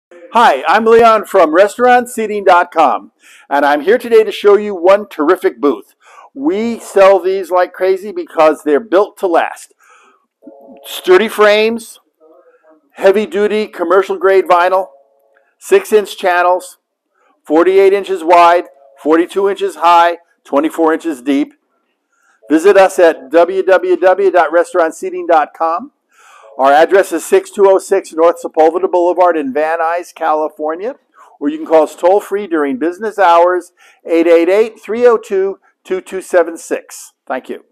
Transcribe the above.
Hi, I'm Leon from restaurantseating.com, and I'm here today to show you one terrific booth. We sell these like crazy because they're built to last. Sturdy frames, heavy-duty commercial-grade vinyl, 6-inch channels, 48 inches wide, 42 inches high, 24 inches deep. Visit us at www.restaurantseating.com. Our address is 6206 North Sepulveda Boulevard in Van Nuys, California, or you can call us toll-free during business hours, 888-302-2276. Thank you.